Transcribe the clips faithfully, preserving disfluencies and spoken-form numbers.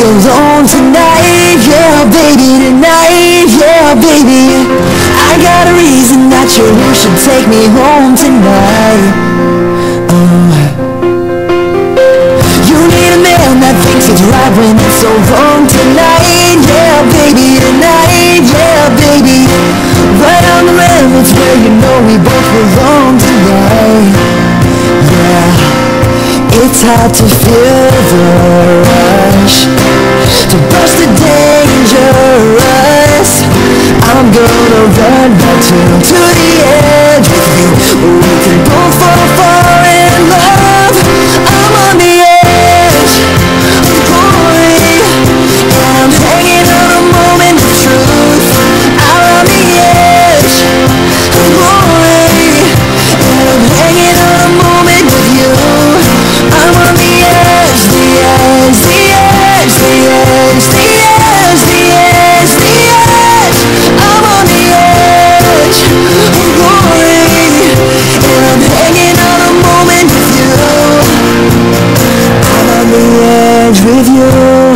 alone tonight. Yeah, baby, tonight. Yeah, baby, I got a reason that you should take me home tonight. Oh, you need a man that thinks it's right when it's so wrong tonight. Yeah, baby, tonight. Yeah, baby, right on the limits where you know we both belong tonight. Yeah, it's hard to feel the rush, to bust the dangerous. I'm gonna run back to, to the edge with you. We can both fall far in love. I'm on the edge of glory, and I'm hanging on a moment of truth. I'm on the edge of glory, and I'm hanging on a moment with you. I'm on the edge, the edge, the edge, the edge, the edge, the edge, the edge. I'm on the edge of glory, and I'm hanging on a moment with you. I'm on the edge with you,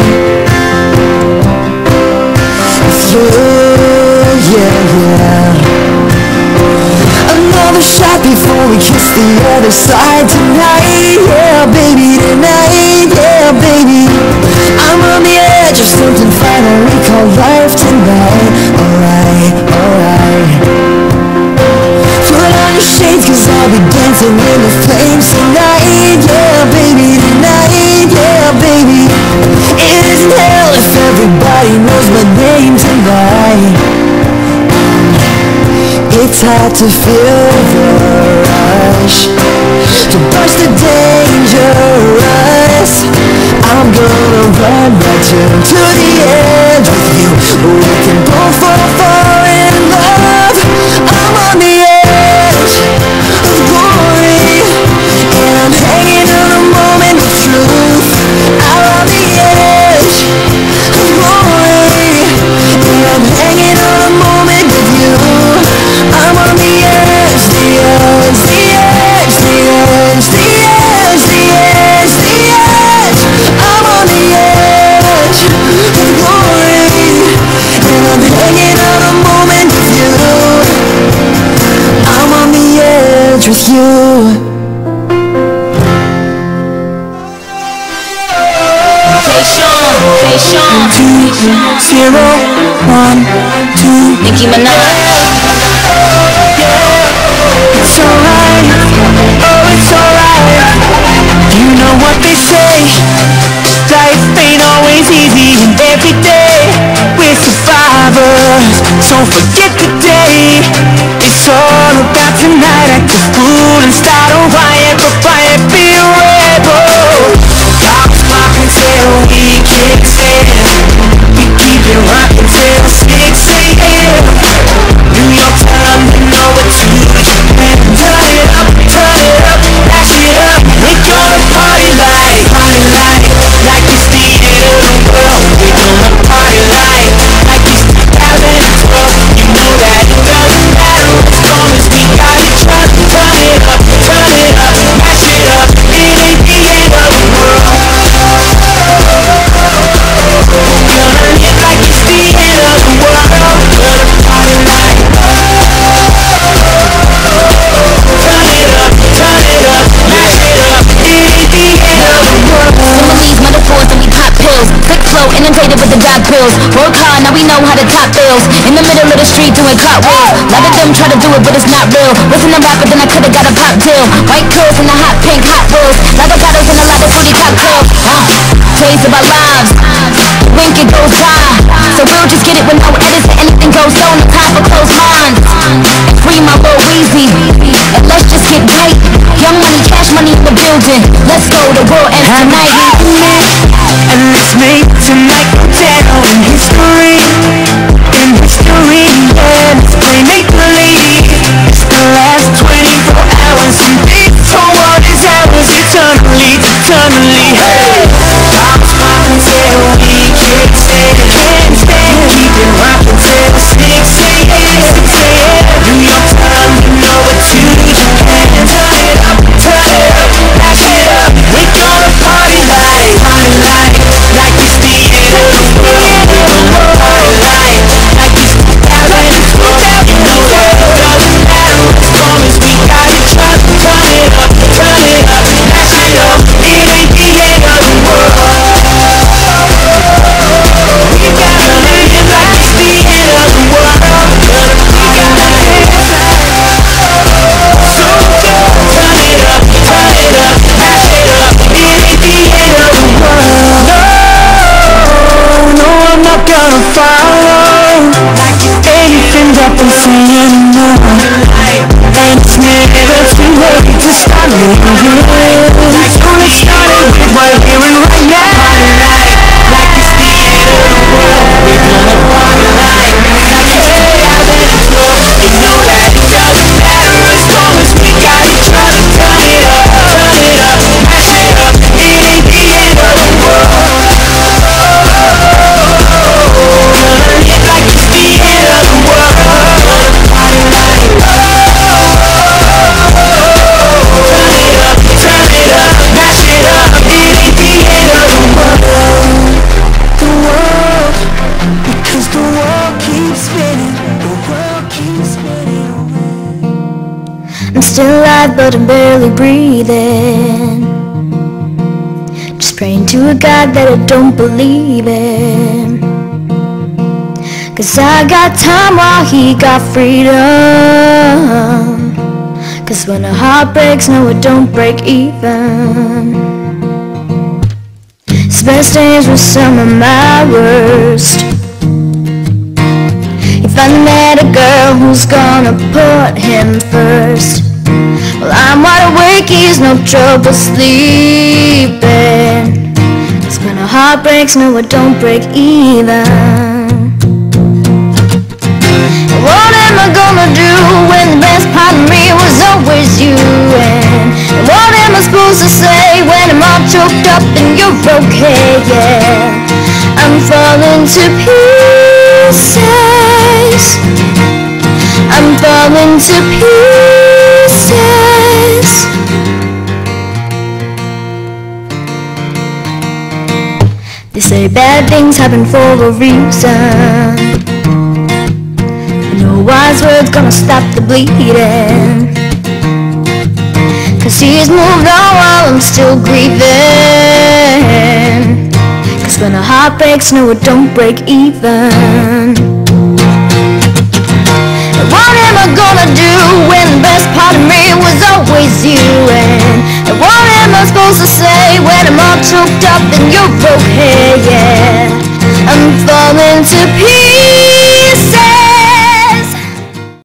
with you, yeah, yeah. Another shot before we kiss the other side tonight. Yeah, baby, tonight. Yeah, baby, I'm on the edge of something final we call life tonight. Alright, alright. Put on your shades, cause I'll be dancing in the flames tonight. Yeah, baby, tonight. Yeah, baby, it isn't hell if everybody knows my name tonight. It's hard to feel the rush, to bust the dangerous. I'm gonna run right to, to the edge with you. We can both fall far in love. I'm on the edge of glory, and I'm hanging on a moment of truth. I'm on the edge of glory, and I'm hanging on a moment with you. I'm on the edge, the edge, the edge, the edge, the edge, the edge, the edge. I'm on the edge of glory, and I'm hanging on a moment with you. I'm on the edge with you. Two, zero, one, two. Nicki Minaj. It's alright, oh it's alright. You know what they say, life ain't always easy, and every day we're survivors. So forget the day, it's all about tonight. Act a fool and start a riot, but riot be a rebel. Pop, pop until we kicks in. We keep it rockin' till six a m New York time, you know what to do. Turn it up, turn it up, back it up. We gonna party like, party like, like it's the end of the world. We gonna party like, like it's two thousand twelve. You know that it doesn't matter as long as we got each other. Turn it up, turn it up, mash it up. It ain't the end of the world. Gonna live like it's the end of the world. Gonna party like, turn it up, turn it up, mash it up. It ain't the end of the world. Some of these metaphors and we pop pills. Quick flow, inundated with the dog pills. Work hard, now we know how to top bills. In the middle of the street doing cartwheels. A lot of them try to do it, but it's not real. Wasn't a rapper, then I could've got a pop deal. White curls and the hot pink hot wheels. Lot of bottles and a lot of fruity cocktails. Uh, days of our lives, wink it goes by. So we'll just get it with no edits and anything goes on. No time for closed minds. Free my Lil Weezy, and let's just get right. Young money, cash money in the building. Let's go, the world ends tonight. And let's make tonight go down in history. In history, yeah, let's play make-believe. It's the last twenty-four hours, and this whole world is ours eternally, eternally. Hey, pops pop until we kick in. Can't stand, keep it rockin' till six a m New York time, you know what to do. Turn it up, turn it up, mash it up. We gonna party like, party like, but I'm barely breathing. Just praying to a God that I don't believe in. Cause I got time while he got freedom. Cause when a heart breaks, no it don't break even. His best days were some of my worst. He finally met a girl who's gonna put him first. Well, I'm wide awake, he's no trouble sleeping. Cause when a heart breaks, no it don't break even. What am I gonna do when the best part of me was always you? And, and what am I supposed to say when I'm all choked up and you're okay? Yeah, I'm falling to pieces. I'm falling to pieces. They say bad things happen for a reason. No wise words gonna stop the bleeding. Cause he's moved on while I'm still grieving. Cause when a heart breaks, no it don't break even. And what am I gonna do when the best part of me was always you? And, and what am I supposed to say when I'm all choked up and you're okay? Yeah, I'm falling to